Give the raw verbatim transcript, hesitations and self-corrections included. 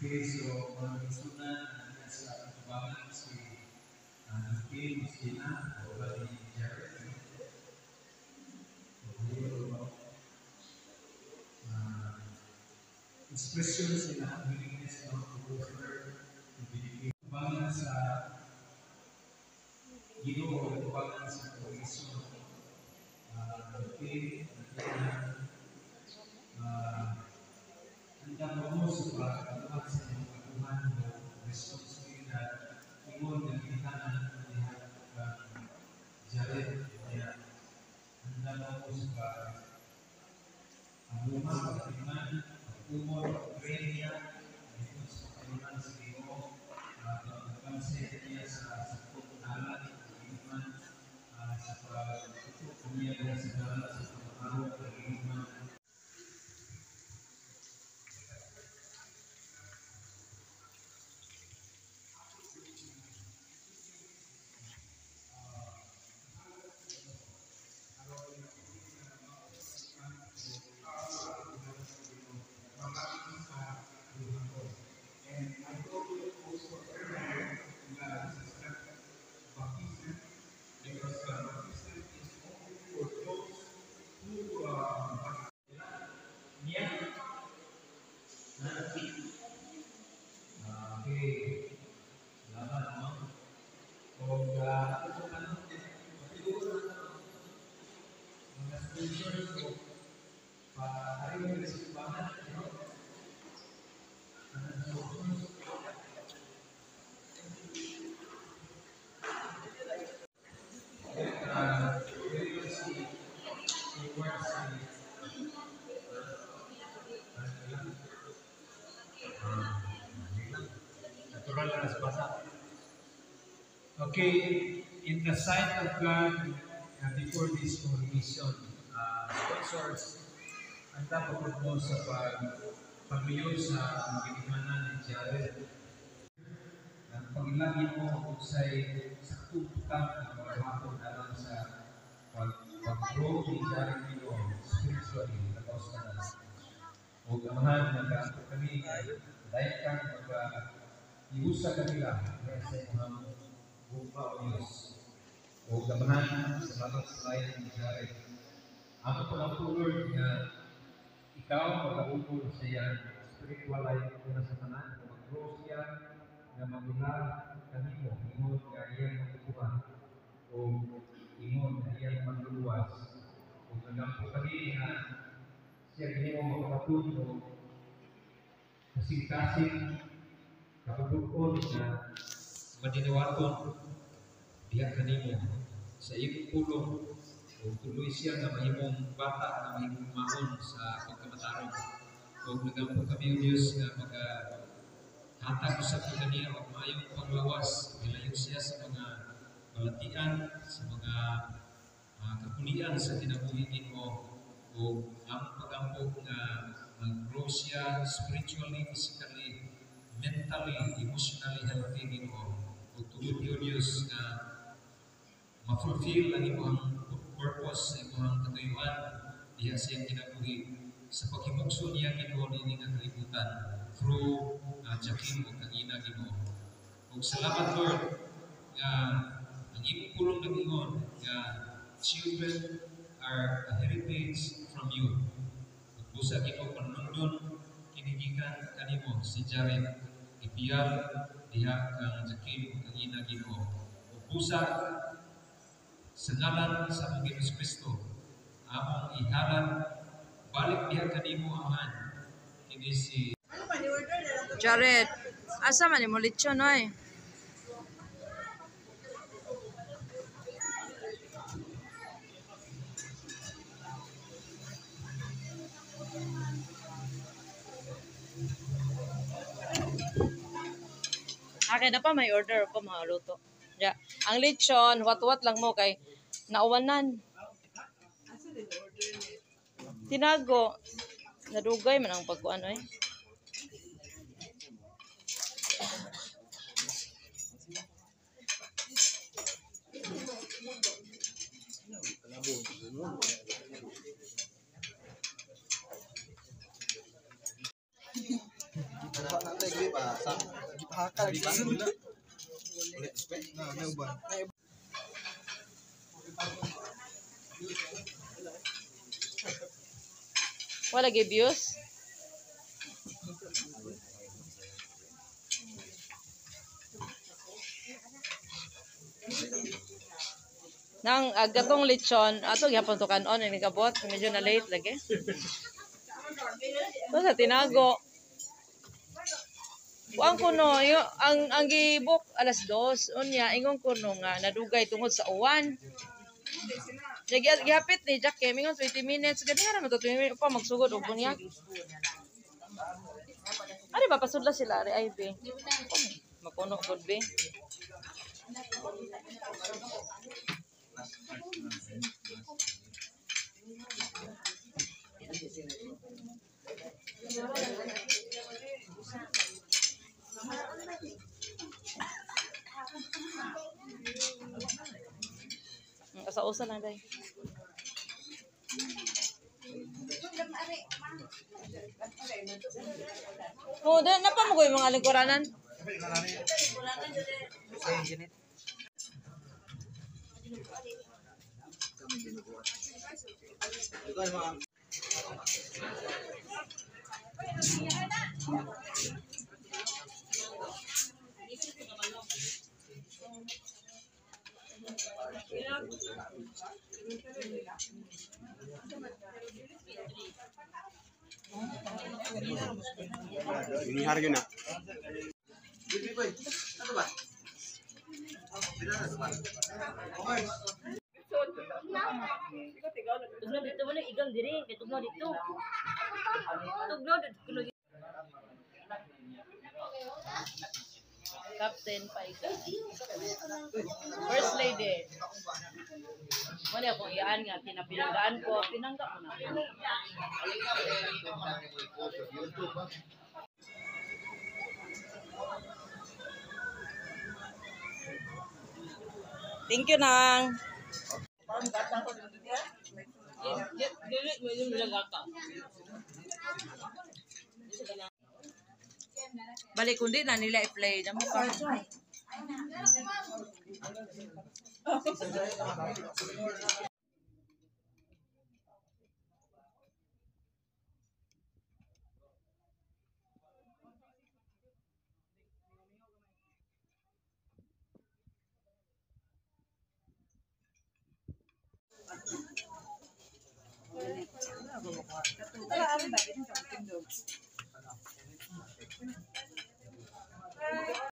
Okay, so mga gusto na nasa pagbabangan si Nukil, Mustina, o ba ni Jared? Expression sila, willingness of the worker to be pagbabangan sa Ginoo, pagbabangan sa komisyon. Okay, Mustina, handa mo sa pagkakuhan sa iyong kakuhan o responsibilidad, ingon na kinitanan ng Jared, kaya handa mo sa pag-amuma, pag-iman, pag-umor, pag-premya, ito sa pag-iman sa Ginoo, pag-concept niya sa pag-alat, pag-iman, sa pag-tutok niya sa dalat, sa pag-araw, pag-iman. Okay, in the sight of God, uh, before this congregation, uh, sponsors, ang dapat mo sa pag pagbiyo sa ginimanan ni Jared. Ang pagilagi mo sa saktukan ng mga hapon alam sa pag-grow ni Jared nito spiritually, tapos ka na. O gamahan, nagkato kami, dahil ka mag-iusa kanila, kaya sa mga buka o Diyos. O gamahan sa mga selayan ni Jared. Ako po lang po, Lord, na ikaw mag-aukol sa yan, spiritual life ko na sa tanan, o mag-grow siya, na magula kanimo, ingon na iyang magkukuha, o ingon na iyang magluluwas. O nagampo kami na siya ginimo makapatun o kasing-kasing kapabukon na madinawaton diha kanimo sa iyong pulong o tuloy siya na mahimong bata na mahimong mahon sa pagkamatarong o nagampo kami o Diyos na maghatag sa kaniya o maayong paglawas nilayo siya sa mga balatian sa mga uh, kapulian sa tinabuhi Ginoo o ang pagampo na mag-grow siya spiritually, physically, mentally, emotionally healthy Ginoo o tugod o Diyos na ma-fulfill ang imong purpose sa imong katuyuan diha sa iyang kinabuhi sa paghimugso niya Ginoo niini nga kalibutan through uh, Jakim o kangina Ginoo. Ug salamat Lord nga ang imong pulong nag-ingon nga children are a heritage from you. Busa Ginoo panundon kinigikan kanimo si Jared ipiyag diha kang Jakim o kangina Ginoo. Ug busa sa ngalan sa among Ginoong Kristo, among ihalad balik diha kanimo Aman. Kini si Jared, asa man mo lechon oy? Akin na pa may order ko mga luto. Ya, ang lechon, wat-wat lang mo kay nauwanan. Tinago. Nadugay man ang pagkuan oy. Hakal gitu. Nah, may uban. Wala gyud views. Nang agatong lechon, ato gyapon to kanon ini kabot, medyo na late lagi. So sa tinago. Kuang kuno, yung, ang ang gibok alas dos, unya ingon kuno nga nadugay tungod sa uwan. Jadi gihapit ni Jack kay mingon twenty minutes, gani ra man to twenty minutes pa magsugod og bunya. Ari ba pasudla sila ari I B. Makuno gud be. Asa-usa lang day. Oh, dan napa mo koy mga lingkuranan? Ini harga na. Tugnaw dito mo lang igam diri, kay tugnaw dito. Tugnaw dito. Captain Paika. First lady. Wala akong iyaan nga, tinapinanggaan ko, pinangga ko na. Thank you, Nang. Balik kundi na nila i-play na mo ka. Wala, ano ba? Ito sa ating dog.